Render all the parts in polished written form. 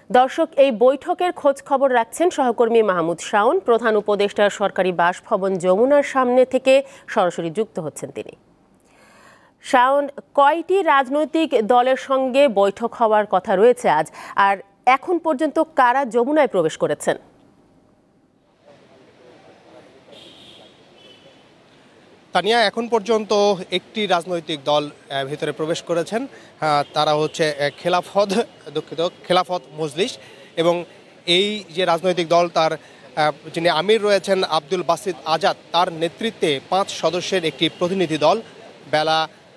দর্শক, এই বৈঠকের খোঁজ খবর রাখছেন সহকর্মী মাহমুদ শাওন। প্রধান উপদেষ্টার সরকারি বাসভবন যমুনার সামনে থেকে সরাসরি যুক্ত হচ্ছেন তিনি। শাওন, কয়টি রাজনৈতিক দলের সঙ্গে বৈঠক হওয়ার কথা রয়েছে আজ, আর এখন পর্যন্ত কারা যমুনায় প্রবেশ করেছেন? তানিয়া, এখন পর্যন্ত একটি রাজনৈতিক দল ভিতরে প্রবেশ করেছেন। তারা হচ্ছে খেলাফত মজলিস, এবং এই যে রাজনৈতিক দল তার যিনি আমির রয়েছেন আব্দুল বাসিত আজাদ, তার নেতৃত্বে 5 সদস্যের একটি প্রতিনিধি দল বেলা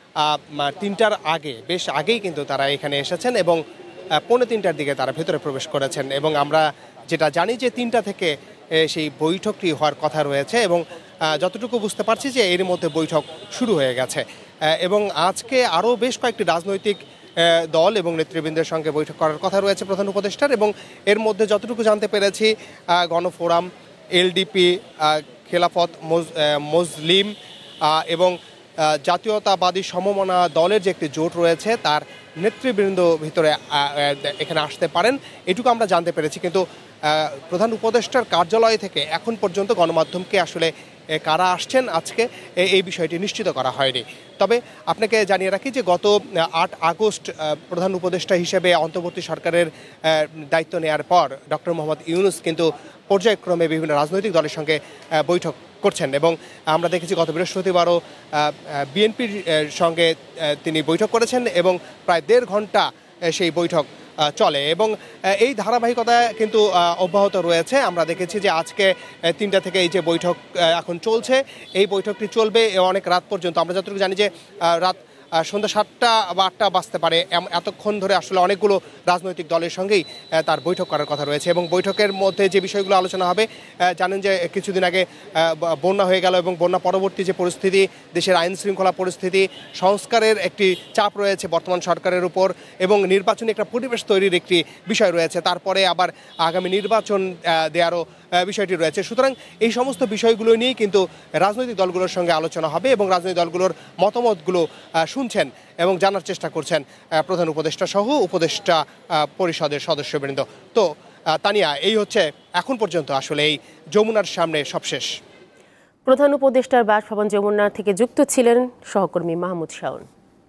3টার আগে, বেশ আগেই কিন্তু তারা এখানে এসেছেন এবং 2:45টার দিকে তারা ভেতরে প্রবেশ করেছেন। এবং আমরা যেটা জানি যে 3টা থেকে সেই বৈঠকটি হওয়ার কথা রয়েছে, এবং যতটুকু বুঝতে পারছি যে এর মধ্যে বৈঠক শুরু হয়ে গেছে। এবং আজকে আরও বেশ কয়েকটি রাজনৈতিক দল এবং নেতৃবৃন্দের সঙ্গে বৈঠক করার কথা রয়েছে প্রধান উপদেষ্টার। এবং এর মধ্যে যতটুকু জানতে পেরেছি, গণফোরাম, এলডিপি, খেলাফত মজলিম এবং জাতীয়তাবাদী সমমনা দলের যে একটি জোট রয়েছে তার নেতৃবৃন্দ ভিতরে এখানে আসতে পারেন, এটুকু আমরা জানতে পেরেছি। কিন্তু প্রধান উপদেষ্টার কার্যালয় থেকে এখন পর্যন্ত গণমাধ্যমকে আসলে কারা আসছেন আজকে এই বিষয়টি নিশ্চিত করা হয়নি। তবে আপনাকে জানিয়ে রাখি যে গত 8 আগস্ট প্রধান উপদেষ্টা হিসেবে অন্তর্বর্তী সরকারের দায়িত্ব নেওয়ার পর ডক্টর মোহাম্মদ ইউনূস কিন্তু পর্যায়ক্রমে বিভিন্ন রাজনৈতিক দলের সঙ্গে বৈঠক করছেন, এবং আমরা দেখেছি গত বৃহস্পতিবারও বিএনপির সঙ্গে তিনি বৈঠক করেছেন এবং প্রায় 1.5 ঘন্টা সেই বৈঠক চলে, এবং এই ধারাবাহিকতা কিন্তু অব্যাহত রয়েছে। আমরা দেখেছি যে আজকে 3টা থেকে এই যে বৈঠক এখন চলছে, এই বৈঠকটি চলবে অনেক রাত পর্যন্ত। আমরা যতটুকু জানি যে রাত সন্ধ্যা 7টা বা 8টা বাজতে পারে, এতক্ষণ ধরে আসলে অনেকগুলো রাজনৈতিক দলের সঙ্গেই তার বৈঠক করার কথা রয়েছে। এবং বৈঠকের মধ্যে যে বিষয়গুলো আলোচনা হবে, জানেন যে কিছুদিন আগে বন্যা হয়ে গেল, এবং বন্যা পরবর্তী যে পরিস্থিতি, দেশের আইন শৃঙ্খলা পরিস্থিতি, সংস্কারের একটি চাপ রয়েছে বর্তমান সরকারের উপর, এবং নির্বাচনী একটা পরিবেশ তৈরির একটি বিষয় রয়েছে। তারপরে আবার আগামী নির্বাচন দেওয়ারও বিষয়টি রয়েছে। সুতরাং এই সমস্ত বিষয়গুলো নিয়েই কিন্তু রাজনৈতিক দলগুলোর সঙ্গে আলোচনা হবে, এবং রাজনৈতিক দলগুলোর মতামতগুলো শুনছেন এবং জানার চেষ্টা করছেন প্রধান উপদেষ্টা সহ উপদেষ্টা পরিষদের সদস্যবৃন্দ। তো তানিয়া, এই হচ্ছে এখন পর্যন্ত আসলে এই যমুনার সামনে সবশেষ। প্রধান উপদেষ্টার বাসভবন যমুনা থেকে যুক্ত ছিলেন সহকর্মী মাহমুদ শাওন।